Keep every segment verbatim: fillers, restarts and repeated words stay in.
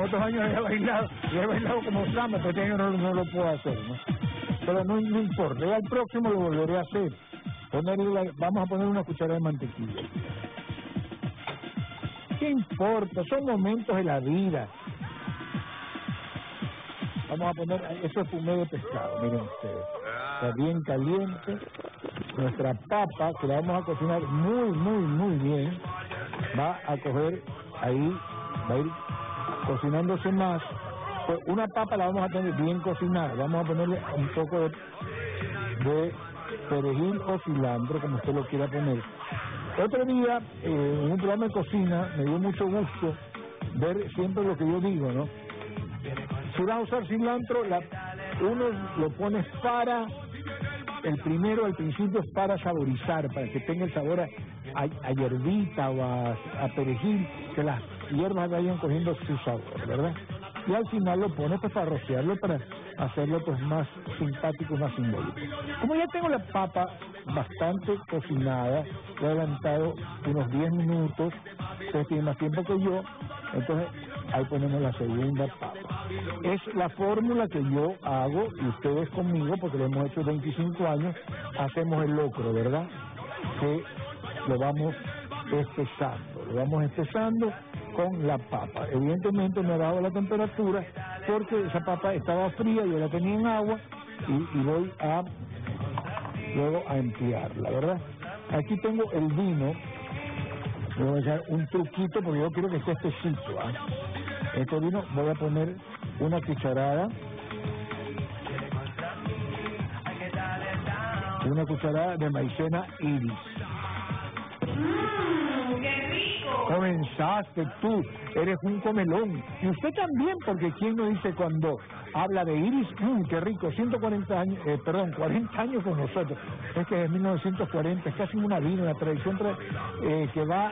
otros años he bailado, y he bailado como samba, pero este año no, no lo puedo hacer, ¿no? Pero no, no importa, ya el próximo lo volveré a hacer. Ponerle, vamos a poner una cucharada de mantequilla. ¿Qué importa? Son momentos de la vida. Vamos a poner, eso es fumé de pescado, miren ustedes. Está bien caliente. Nuestra papa, que la vamos a cocinar muy, muy, muy bien, va a coger ahí, va a ir cocinándose más. Pues una papa la vamos a tener bien cocinada. Vamos a ponerle un poco de, de perejil o cilantro, como usted lo quiera poner. Otro día, eh, en un programa de cocina, me dio mucho gusto ver siempre lo que yo digo, ¿no? Si vas a usar cilantro, la, uno lo pones para, el primero al principio es para saborizar, para que tenga el sabor a, a, a hierbita o a, a perejil, que las hierbas vayan cogiendo su sabor, ¿verdad? Y al final lo pones pues, para rociarlo, para hacerlo pues más simpático, más simbólico. Como ya tengo la papa bastante cocinada, he adelantado unos diez minutos, ustedes tienen más tiempo que yo, entonces ahí ponemos la segunda papa. Es la fórmula que yo hago, y ustedes conmigo, porque lo hemos hecho veinticinco años, hacemos el locro, ¿verdad? Que lo vamos espesando, lo vamos espesando con la papa. Evidentemente me ha dado la temperatura porque esa papa estaba fría, yo la tenía en agua y, y voy a luego a emplearla, ¿verdad? Aquí tengo el vino, le voy a echar un truquito porque yo quiero que esté espesito, ¿eh? Este vino voy a poner una cucharada, una cucharada de maicena iris. ¡Mmm, qué rico! Comenzaste tú, eres un comelón. Y usted también, porque ¿quién no dice cuando habla de iris? Mmm, qué rico, ciento cuarenta años, eh, perdón, cuarenta años con nosotros. Es que es mil novecientos cuarenta, es casi una vida, una tradición eh, que va...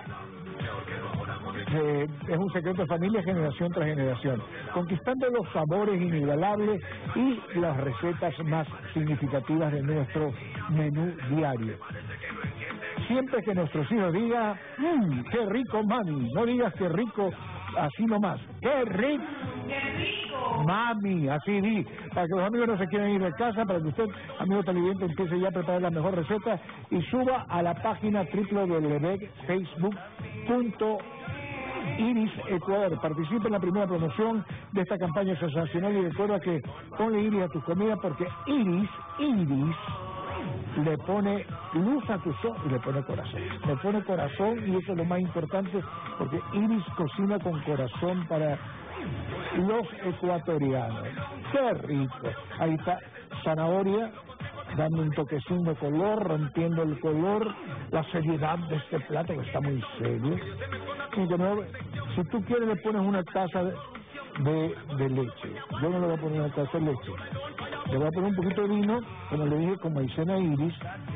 Eh, es un secreto de familia generación tras generación, conquistando los sabores inigualables y las recetas más significativas de nuestro menú diario. Siempre que nuestros hijos digan, mmm, qué rico mami, no digas qué rico así nomás, qué rico, ¡Qué rico! mami, así di, para que los amigos no se quieran ir de casa, para que usted, amigo televidente, empiece ya a preparar la mejor receta y suba a la página w w w punto facebook punto Iris Ecuador. Participa en la primera promoción de esta campaña sensacional y recuerda que ponle Iris a tus comidas porque Iris, Iris le pone luz a tus ojos y le pone corazón. Le pone corazón y eso es lo más importante porque Iris cocina con corazón para los ecuatorianos. ¡Qué rico! Ahí está zanahoria dando un toquecín de color, rompiendo el color, la seriedad de este plato que está muy serio. Y de nuevo, si tú quieres le pones una taza de, de, de leche. Yo no le voy a poner una taza de leche. Le voy a poner un poquito de vino, como le dije, con maicena iris.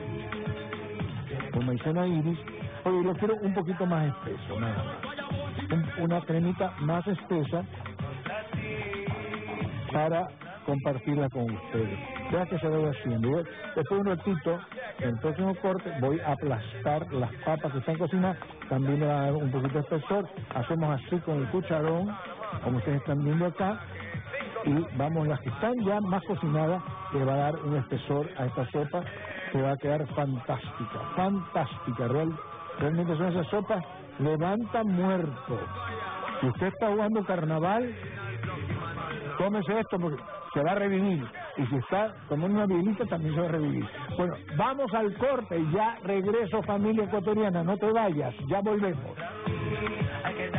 Con maicena iris. Oye, lo quiero un poquito más espeso, nada más. Un, una cremita más espesa para compartirla con ustedes. Vea que se vaya haciendo. Yo, después de un ratito, en el próximo corte, voy a aplastar las papas que están cocinadas. También le va a dar un poquito de espesor. Hacemos así con el cucharón, como ustedes están viendo acá. Y vamos, las que están ya más cocinadas, le va a dar un espesor a esta sopa que va a quedar fantástica, fantástica. Real, realmente son esas sopas, levanta muerto. Si usted está jugando carnaval, tómese esto porque se va a revivir. Y si está tomando una bielita, también se va a revivir. Bueno, vamos al corte y ya regreso, familia ecuatoriana. No te vayas, ya volvemos.